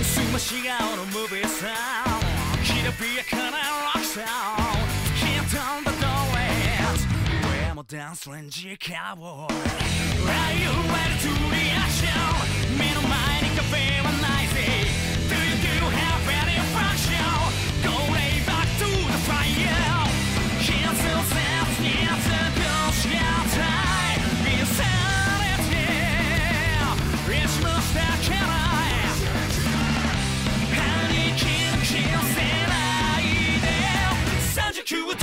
すまし顔のムービーさきらびやかなロックサウンド突き飛んだドレス上もダンスレンジカーボーイ Are you ready to reaction 目の前にカフェはないぜ Do you have any function Go lay back to the fire Cancel sense に過ごし合ったい Insanity いつもしたけない兄貴の気のせないで39度の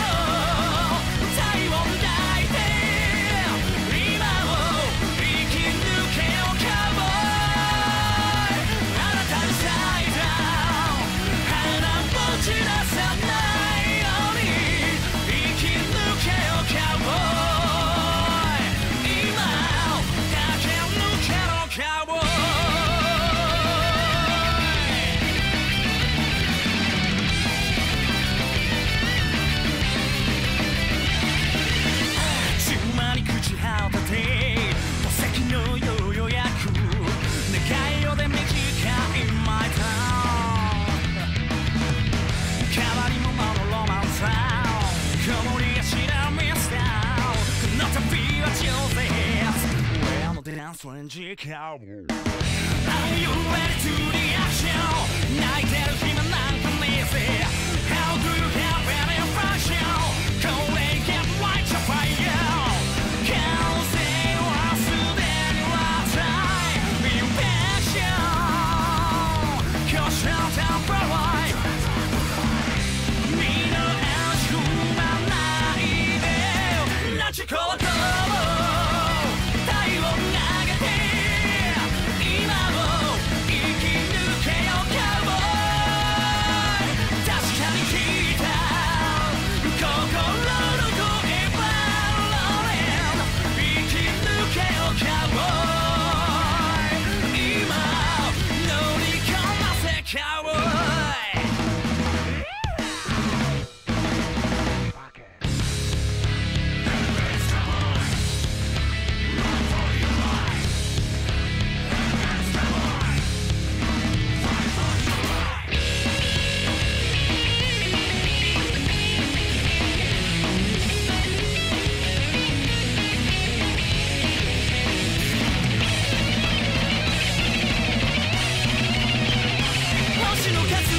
体温抱いて今を生き抜けよカウボーイあなたにサイダー花持ち出さないように生き抜けよカウボーイ今を駆け抜けろカウボーイ島に口はたて宝石の予約願いよで短いマイタウン変わり者のロマンサウン曇りがちなミスターこの旅は上手上のダンスレンジカウボーイ Are you ready to the action 泣いてる暇なんかねえぜ How do you have any function Go and get light your fire 完成はすでに渡い Be patient 今日しゃたんばらいみんな足踏まないでラチコート体温上げて今を生き抜けよカウボーイ確かに聞いた心の声バロレン生き抜けよカウボーイ今乗り込ませカウボーイ星の数